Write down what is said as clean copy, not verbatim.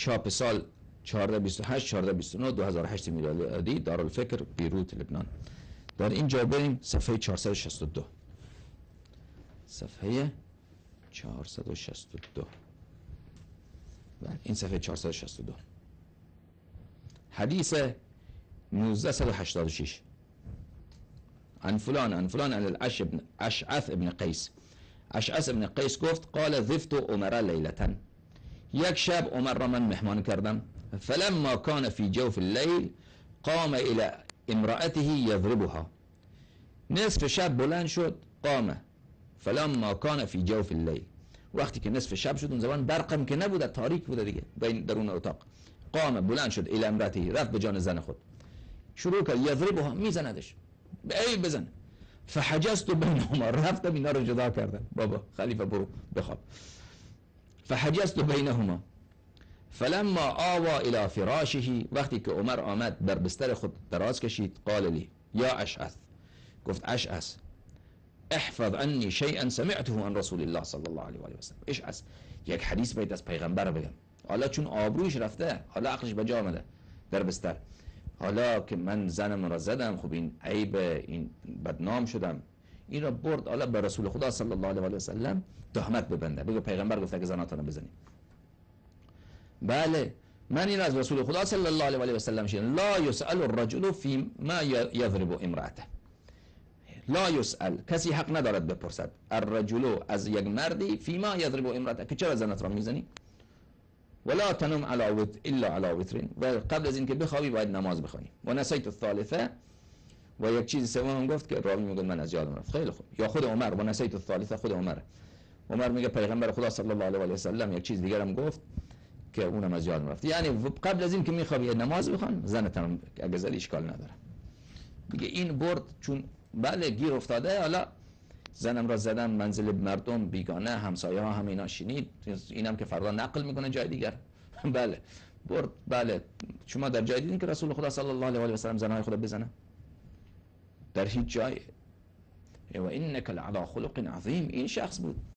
چاپ سال 1428 1429 2008 میلادی، دارالفکر بیروت لبنان. در اینجا بریم صفحه 462. صفحه 462. بله این صفحه 462 حدیث 1986. عن فلان عن فلان عن اشعث ابن قیس. اشعث ابن قیس گفت قال ذفت عمر لیلة، یک شب عمر را من مهمان کردم. فلما كان في جوف الليل قام الى امرأته يضربها. نصف شب بلند شد. قام فلما كان في جوف الليل، وقتی که نصف شب شد، اون زمان برقم که نبوده، تاریک بوده دیگه درون اتاق. قام بلند شد الى امرأته، رفت به جان زن خود، شروع کرد یضربها، میزندش، ای بزن. فحجزت بینهما، رفتم اینا رو جدا کردم. بابا خلیفه برو بخواب. فحجزت بینهما فلما آوى الى فراشه، وقتی که عمر آمد بر بستر خود دراز کشید، قال لی یا اشعث، گفت اشعث احفظ عنی شیئا سمعته عن رسول الله صلی الله علیه و آله و سلم. اشعث یک حدیث باید از پیغمبر بگم. حالا چون آبروش رفته، حالا عقلش به جا آمده در بستر، حالا که من زنم را زدم، خب این عیب، این بدنام شدم، این را برد حالا به رسول خدا صلی الله علیه و سلم تهمت ببنده، بگه پیغمبر گفته که زناتون بزنید. بله من این از رسول خدا صلی الله علیه و سلم شنیدم، لا یسأل الرجل فی ما یضرب امرأته. لا یسأل، کسی حق ندارد بپرسد، الرجل از یک مردی، فی ما یضرب امرأته، که چرا زنت را میزنی. ولا تنم على وتر الا على وتر، و قبل از اینکه بخوابی باید نماز بخوانی. و نسیت الثالثه، و یک چیز سوم گفت که راوی میگه من از یادم رفت. خیلی خوب. یا خود عمر، و نسیت الثالثه، خود عمر میگه پیغمبر خدا صلی الله علیه و سلم یک چیز دیگر هم گفت که اونم از یادم رفت. یعنی قبل از اینکه میخوابی نماز بخوان، زنت هم اگه زدی اشکال نداره. میگه این برد چون بله گیر افتاده، حالا زنم را زدم، منزل مردم بیگانه، همسایه ها هم اینا شنید، اینم که فردا نقل میکنه جای دیگر. بله برد. بله شما در جای دیدین که رسول خدا صلی الله علیه و سلم زنهای خدا بزنه؟ در هیچ جای. و انک لعلی خلق عظیم. این شخص بود